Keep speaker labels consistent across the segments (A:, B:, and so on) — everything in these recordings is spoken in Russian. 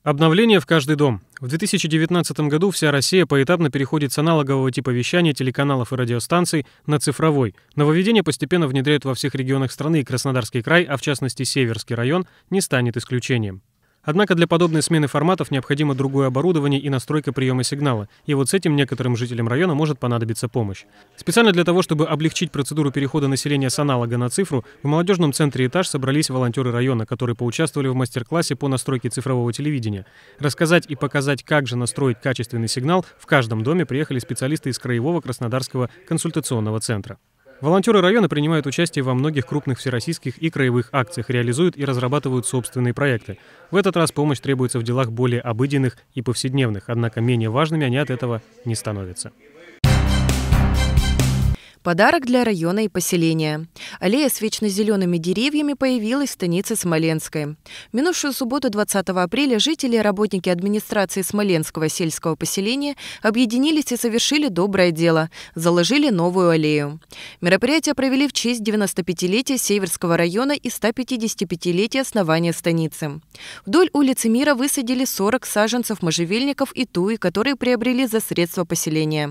A: Обновление в каждый дом. В 2019 году вся Россия поэтапно переходит с аналогового типа вещания телеканалов и радиостанций на цифровой. Нововведения постепенно внедряют во всех регионах страны, и Краснодарский край, а в частности Северский район, не станет исключением. Однако для подобной смены форматов необходимо другое оборудование и настройка приема сигнала. И вот с этим некоторым жителям района может понадобиться помощь. Специально для того, чтобы облегчить процедуру перехода населения с аналога на цифру, в молодежном центре «Этаж» собрались волонтеры района, которые поучаствовали в мастер-классе по настройке цифрового телевидения. Рассказать и показать, как же настроить качественный сигнал, в каждом доме приехали специалисты из Краевого Краснодарского консультационного центра. Волонтеры района принимают участие во многих крупных всероссийских и краевых акциях, реализуют и разрабатывают собственные проекты. В этот раз помощь требуется в делах более обыденных и повседневных, однако менее важными они от этого не становятся.
B: Подарок для района и поселения. Аллея с вечно зелеными деревьями появилась в станице Смоленской. В минувшую субботу 20 апреля жители и работники администрации Смоленского сельского поселения объединились и совершили доброе дело – заложили новую аллею. Мероприятие провели в честь 95-летия Северского района и 155-летия основания станицы. Вдоль улицы Мира высадили 40 саженцев можжевельников и туи, которые приобрели за средства поселения.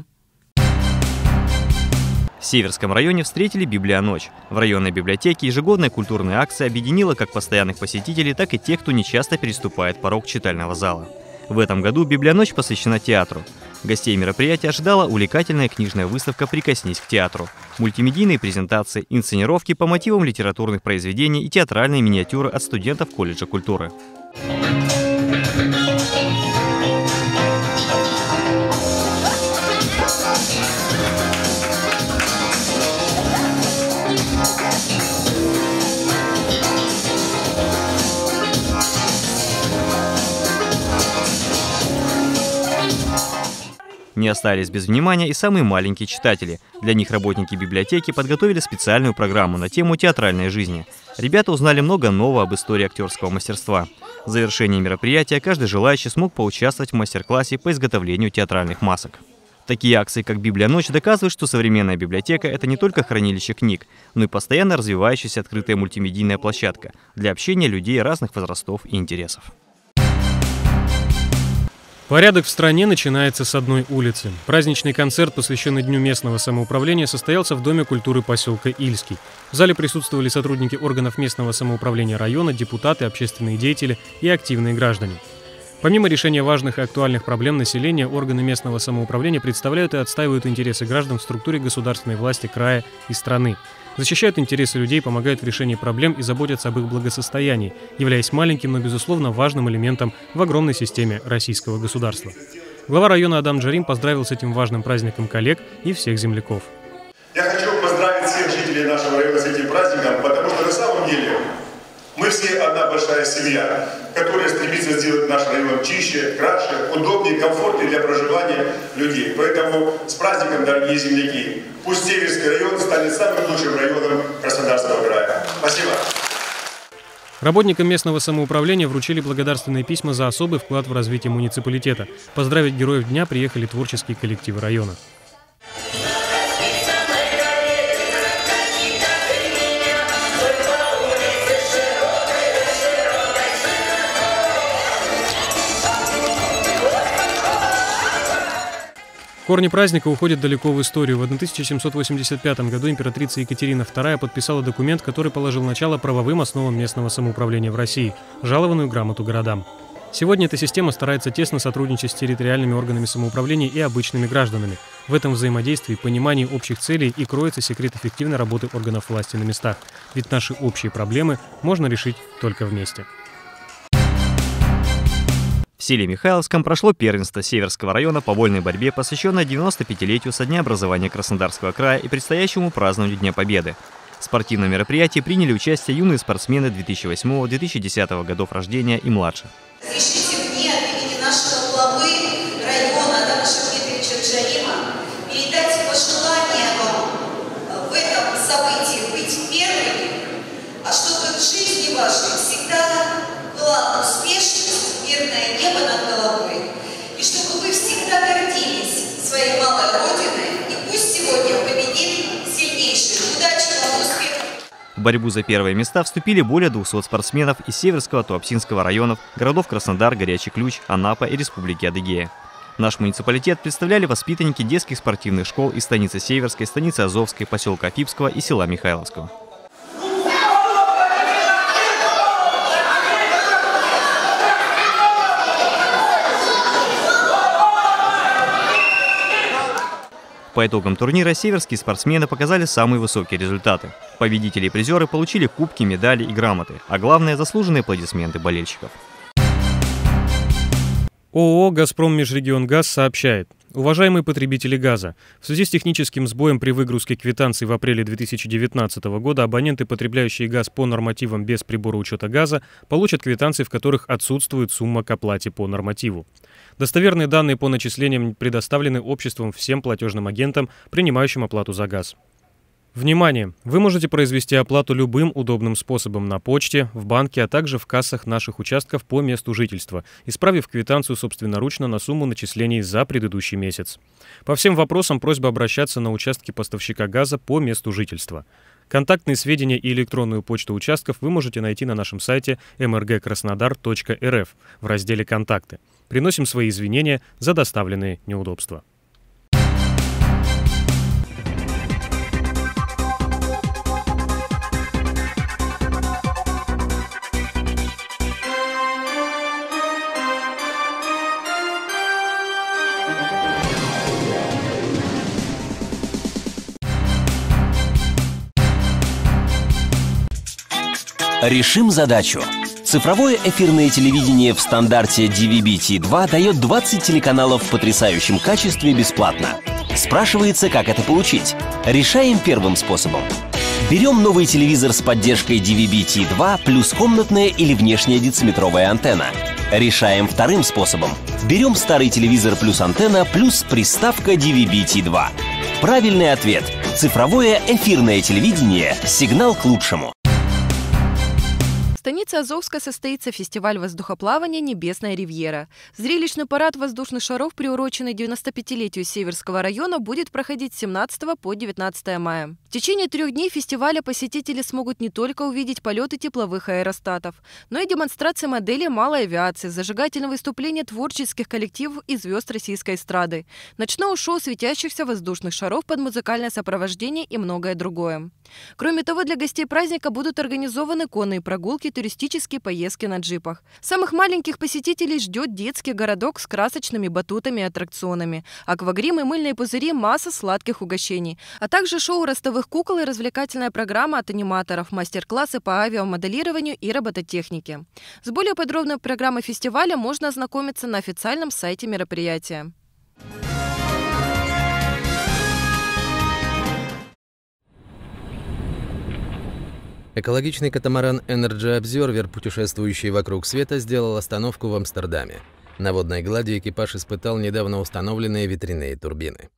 C: В Северском районе встретили «Библионочь». В районной библиотеке ежегодная культурная акция объединила как постоянных посетителей, так и тех, кто нечасто переступает порог читального зала. В этом году «Библионочь» посвящена театру. Гостей мероприятия ожидала увлекательная книжная выставка «Прикоснись к театру», мультимедийные презентации, инсценировки по мотивам литературных произведений и театральные миниатюры от студентов колледжа культуры. Не остались без внимания и самые маленькие читатели. Для них работники библиотеки подготовили специальную программу на тему театральной жизни. Ребята узнали много нового об истории актерского мастерства. В завершении мероприятия каждый желающий смог поучаствовать в мастер-классе по изготовлению театральных масок. Такие акции, как «Библионочь», доказывают, что современная библиотека – это не только хранилище книг, но и постоянно развивающаяся открытая мультимедийная площадка для общения людей разных возрастов и интересов.
A: Порядок в стране начинается с одной улицы. Праздничный концерт, посвященный Дню местного самоуправления, состоялся в Доме культуры поселка Ильский. В зале присутствовали сотрудники органов местного самоуправления района, депутаты, общественные деятели и активные граждане. Помимо решения важных и актуальных проблем населения, органы местного самоуправления представляют и отстаивают интересы граждан в структуре государственной власти края и страны. Защищают интересы людей, помогают в решении проблем и заботятся об их благосостоянии, являясь маленьким, но, безусловно, важным элементом в огромной системе российского государства. Глава района Адам Джарим поздравил с этим важным праздником коллег и всех земляков.
D: Я хочу поздравить всех жителей нашего района с этим праздником, потому что на самом деле мы все одна большая семья, которая стремится сделать наш район чище, краше, удобнее, комфортнее для проживания людей. Поэтому с праздником, дорогие земляки! Пусть Северский район станет самым лучшим районом Краснодарского края. Спасибо!
A: Работникам местного самоуправления вручили благодарственные письма за особый вклад в развитие муниципалитета. Поздравить героев дня приехали творческие коллективы района. Корни праздника уходят далеко в историю. В 1785 году императрица Екатерина II подписала документ, который положил начало правовым основам местного самоуправления в России – жалованную грамоту городам. Сегодня эта система старается тесно сотрудничать с территориальными органами самоуправления и обычными гражданами. В этом взаимодействии, понимании общих целей и кроется секрет эффективной работы органов власти на местах. Ведь наши общие проблемы можно решить только вместе.
C: В селе Михайловском прошло первенство Северского района по вольной борьбе, посвященное 95-летию со дня образования Краснодарского края и предстоящему празднованию Дня Победы. В спортивном мероприятии приняли участие юные спортсмены 2008-2010 годов рождения и младше.
E: Разрешите мне от имени нашего главы района Адама Шахметовича Джарима передать пожелание вам в этом событии быть первыми, а чтобы в жизни вашей всегда была успешность, мирное небо над головой, и чтобы вы всегда гордились своей малой родиной, и пусть сегодня победит сильнейший. Удачи вам, успехов!
C: В борьбу за первые места вступили более 200 спортсменов из Северского, Туапсинского районов, городов Краснодар, Горячий Ключ, Анапа и Республики Адыгея. Наш муниципалитет представляли воспитанники детских спортивных школ из станицы Северской, станицы Азовской, поселка Афипского и села Михайловского. По итогам турнира северские спортсмены показали самые высокие результаты. Победители и призеры получили кубки, медали и грамоты, а главное – заслуженные аплодисменты болельщиков.
A: ООО «Газпром Межрегионгаз» сообщает: уважаемые потребители газа, в связи с техническим сбоем при выгрузке квитанций в апреле 2019 года абоненты, потребляющие газ по нормативам без прибора учета газа, получат квитанции, в которых отсутствует сумма к оплате по нормативу. Достоверные данные по начислениям предоставлены обществом всем платежным агентам, принимающим оплату за газ. Внимание! Вы можете произвести оплату любым удобным способом на почте, в банке, а также в кассах наших участков по месту жительства, исправив квитанцию собственноручно на сумму начислений за предыдущий месяц. По всем вопросам просьба обращаться на участки поставщика газа по месту жительства. Контактные сведения и электронную почту участков вы можете найти на нашем сайте mrgkrasnodar.rf в разделе «Контакты». Приносим свои извинения за доставленные неудобства.
F: Решим задачу. Цифровое эфирное телевидение в стандарте DVB-T2 дает 20 телеканалов в потрясающем качестве бесплатно. Спрашивается, как это получить. Решаем первым способом. Берем новый телевизор с поддержкой DVB-T2 плюс комнатная или внешняя дециметровая антенна. Решаем вторым способом. Берем старый телевизор плюс антенна плюс приставка DVB-T2. Правильный ответ. Цифровое эфирное телевидение. Сигнал к лучшему.
B: В станице Азовска состоится фестиваль воздухоплавания «Небесная ривьера». Зрелищный парад воздушных шаров, приуроченный 95-летию Северского района, будет проходить с 17 по 19 мая. В течение 3 дней фестиваля посетители смогут не только увидеть полеты тепловых аэростатов, но и демонстрации моделей малой авиации, зажигательные выступления творческих коллективов и звезд российской эстрады, ночное шоу светящихся воздушных шаров под музыкальное сопровождение и многое другое. Кроме того, для гостей праздника будут организованы конные прогулки, туристические поездки на джипах. Самых маленьких посетителей ждет детский городок с красочными батутами и аттракционами, аквагрим и мыльные пузыри, масса сладких угощений, а также шоу ростовых кукол и развлекательная программа от аниматоров, мастер-классы по авиамоделированию и робототехнике. С более подробной программой фестиваля можно ознакомиться на официальном сайте мероприятия.
G: Экологичный катамаран Energy Observer, путешествующий вокруг света, сделал остановку в Амстердаме. На водной глади экипаж испытал недавно установленные ветряные турбины.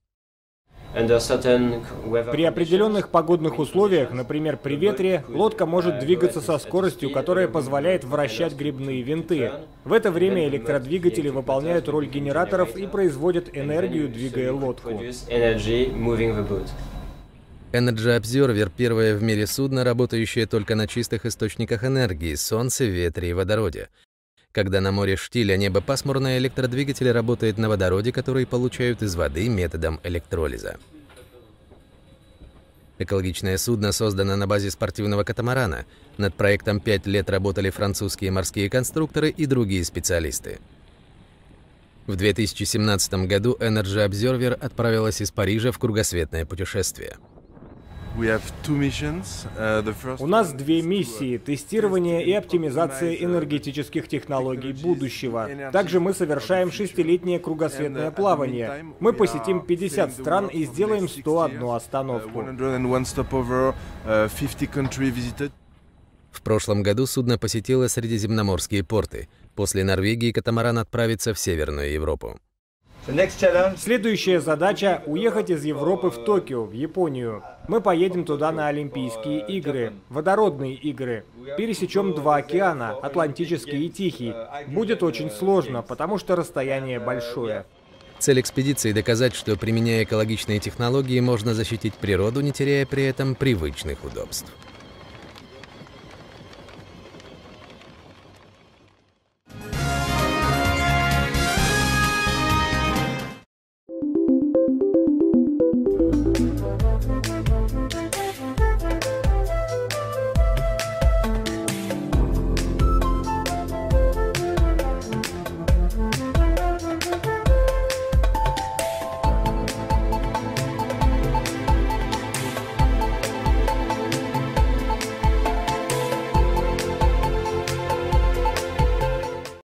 H: При определенных погодных условиях, например, при ветре, лодка может двигаться со скоростью, которая позволяет вращать гребные винты. В это время электродвигатели выполняют роль генераторов и производят энергию, двигая лодку.
G: Energy Observer – первое в мире судно, работающее только на чистых источниках энергии – солнце, ветре и водороде. Когда на море штиль, а небо пасмурное, электродвигатель работает на водороде, который получают из воды методом электролиза. Экологичное судно создано на базе спортивного катамарана. Над проектом 5 лет работали французские морские конструкторы и другие специалисты. В 2017 году Energy Observer отправилась из Парижа в кругосветное путешествие.
H: У нас 2 миссии – тестирование и оптимизация энергетических технологий будущего. Также мы совершаем 6-летнее кругосветное плавание. Мы посетим 50 стран и сделаем 101 остановку.
G: В прошлом году судно посетило средиземноморские порты. После Норвегии катамаран отправится в Северную Европу.
H: Следующая задача – уехать из Европы в Токио, в Японию. Мы поедем туда на Олимпийские игры, водородные игры. Пересечем 2 океана, Атлантический и Тихий. Будет очень сложно, потому что расстояние большое.
G: Цель экспедиции – доказать, что, применяя экологичные технологии, можно защитить природу, не теряя при этом привычных удобств.